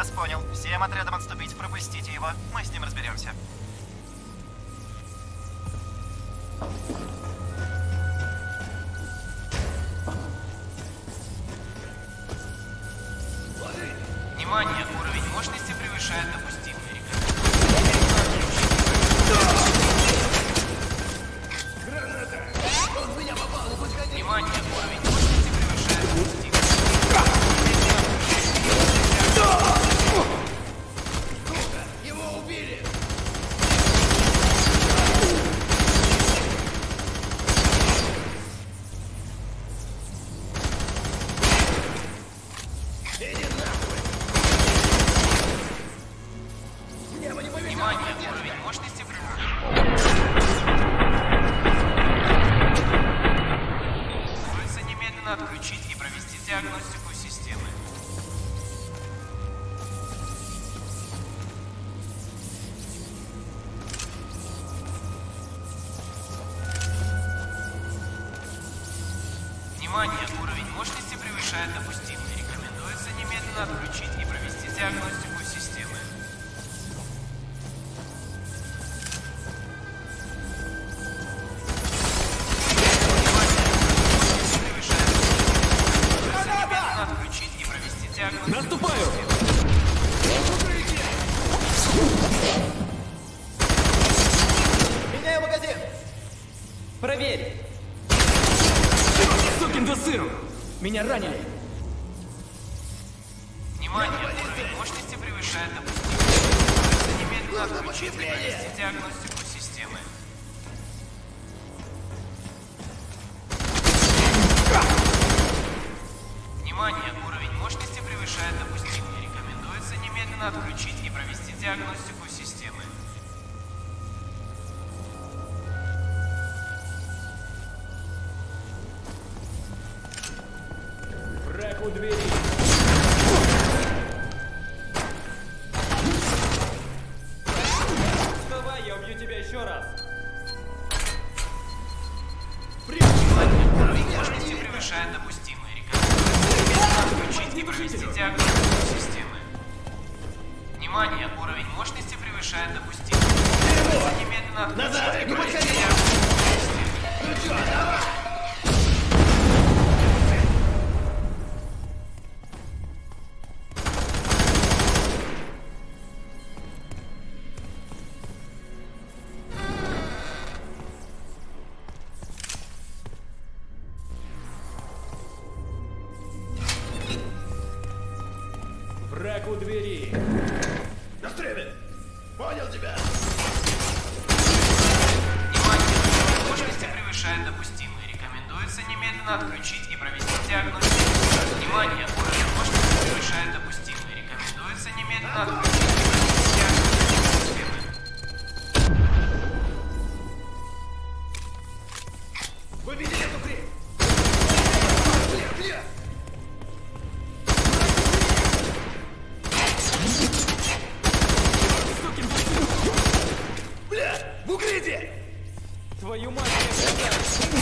Вас понял. Всем отрядам отступить, пропустите его. Мы с ним разберемся. Внимание, уровень мощности превышает допустимый. Граната! Он в меня попал, не подходи! Внимание, уровень мощности превышает допустимый. Его убили! Иди нахуй! Небо не повезло! Внимание, уровень мощности превышает. Требуется немедленно отключить и провести диагностику системы. Внимание, уровень мощности превышает допустимый. Рекомендуется немедленно отключить и провести диагностику системы. Немедленно отключить и провести диагностику. Наступаю! Меняю магазин! Проверь! Сукин да сын! Меня ранили! Внимание, уровень мощности превышает допустимый. Требуется немедленно отключить и провести диагностику системы. Внимание, уровень мощности превышает допустимый. Рекомендуется немедленно отключить и провести диагностику системы. Враг у двери! Вставай, я убью тебя еще раз! Уровень мощности превышает допустимый. Рекомендуется немедленно отключить и провести диагностику системы. Внимание, уровень мощности превышает допустимый. Требуется немедленно отключить и провести диагностику системы. Враг у двери! Настрелян! Понял тебя! Внимание, уровень мощности превышает допустимый. Рекомендуется немедленно отключить и провести диагностику. Внимание, уровень мощности превышает допустимый. Рекомендуется немедленно отключить и провести диагностику системы. Вы видели эту хрень? Бля! Сукин да сын! Бля! В укрытии! Твою мать, я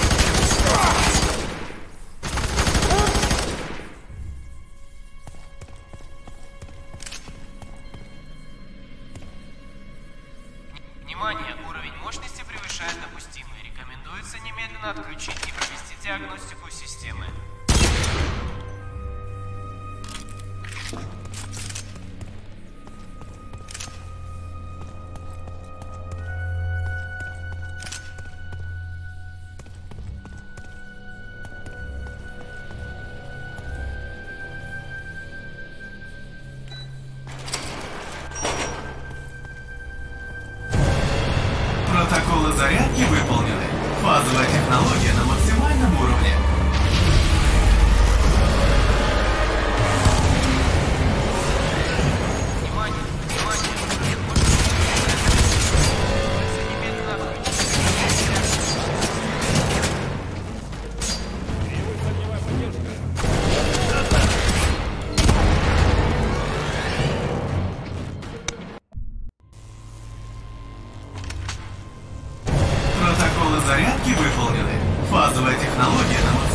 Внимание, уровень мощности превышает допустимый. Рекомендуется немедленно отключить и провести диагностику системы. Протоколы зарядки выполнены. Фазовая технология на максимальном уровне. Внимание, внимание, уровень мощности превышает допустимый. Требуется немедленно отключить и провести диагностику системы. требуется огневая поддержка! Протоколы зарядки выполнены. Фазовая технология на максимальном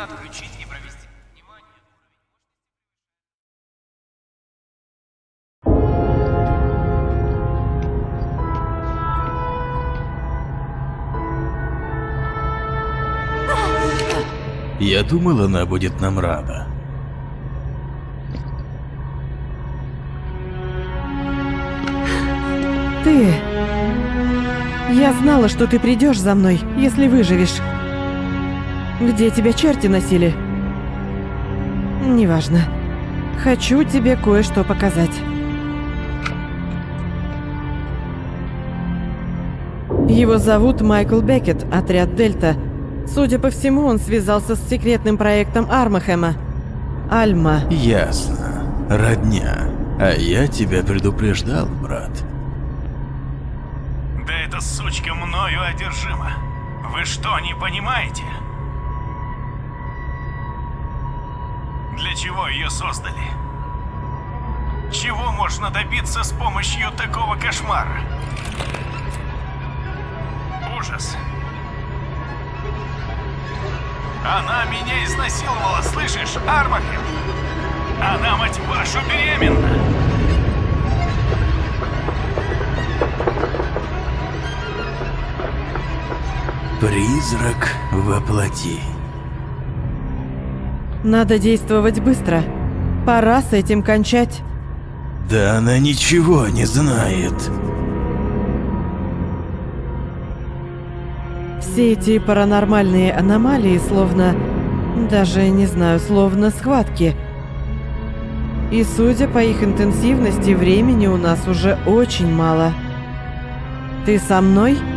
немедленно отключить и провести... Внимание! Я думал, она будет нам рада. Ты... Я знала, что ты придешь за мной, если выживешь. Где тебя черти носили? Неважно. Хочу тебе кое-что показать. Его зовут Майкл Беккет, отряд Дельта. Судя по всему, он связался с секретным проектом Армахема. Альма. Ясно. Родня. А я тебя предупреждал, брат. Да эта сучка мною одержима. Вы что, не понимаете? Для чего ее создали? Чего можно добиться с помощью такого кошмара? Ужас. Она меня изнасиловала, слышишь, Армахем? Она, мать вашу, беременна. Призрак воплоти. Надо действовать быстро. Пора с этим кончать. Да она ничего не знает. Все эти паранормальные аномалии словно... Даже не знаю, словно схватки. И судя по их интенсивности, времени у нас уже очень мало. Ты со мной?